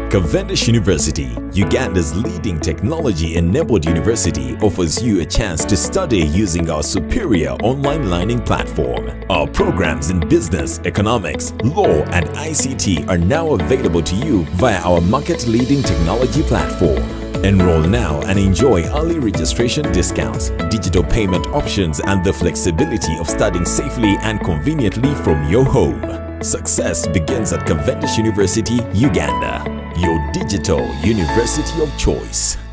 Cavendish University, Uganda's leading technology-enabled university, offers you a chance to study using our superior online learning platform. Our programs in business, economics, law, and ICT are now available to you via our market-leading technology platform. Enroll now and enjoy early registration discounts, digital payment options, and the flexibility of studying safely and conveniently from your home. Success begins at Cavendish University, Uganda, your digital university of choice.